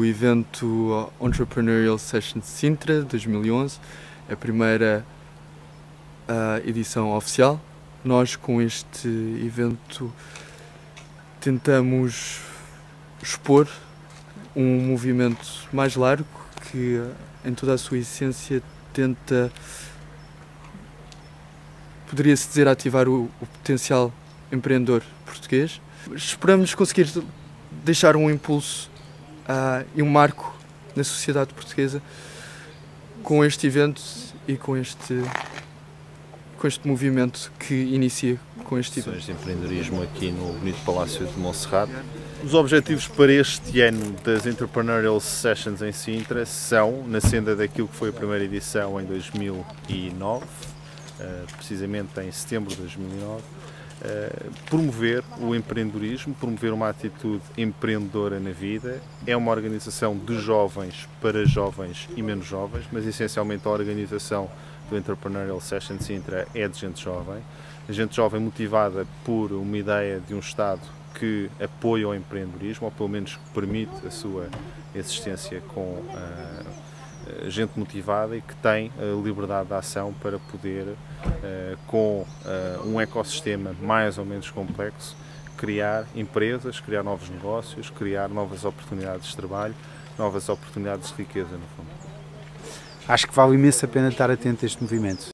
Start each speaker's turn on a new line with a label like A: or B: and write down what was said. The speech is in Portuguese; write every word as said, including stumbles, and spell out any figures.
A: evento Entrepreneurial Sessions Sintra dois mil e onze, a primeira uh, edição oficial. Nós, com este evento, tentamos expor um movimento mais largo que, em toda a sua essência, tenta, poderia-se dizer, ativar o, o potencial empreendedor português. Esperamos conseguir deixar um impulso uh, e um marco na sociedade portuguesa com este evento e com este, com este movimento que inicia com este evento.
B: Sessões de empreendedorismo aqui no bonito Palácio de Monserrate.
C: Os objetivos para este ano das Entrepreneurial Sessions em Sintra são, na senda daquilo que foi a primeira edição em dois mil e nove, precisamente em setembro de dois mil e nove, promover o empreendedorismo, promover uma atitude empreendedora na vida. É uma organização de jovens para jovens e menos jovens, mas essencialmente a organização do Entrepreneurial Sessions Sintra é de gente jovem. A gente jovem motivada por uma ideia de um Estado que apoia o empreendedorismo, ou pelo menos permite a sua existência com uh, gente motivada e que tem a liberdade de ação para poder, uh, com uh, um ecossistema mais ou menos complexo, criar empresas, criar novos negócios, criar novas oportunidades de trabalho, novas oportunidades de riqueza, no fundo.
D: Acho que vale imenso a pena estar atento a este movimento.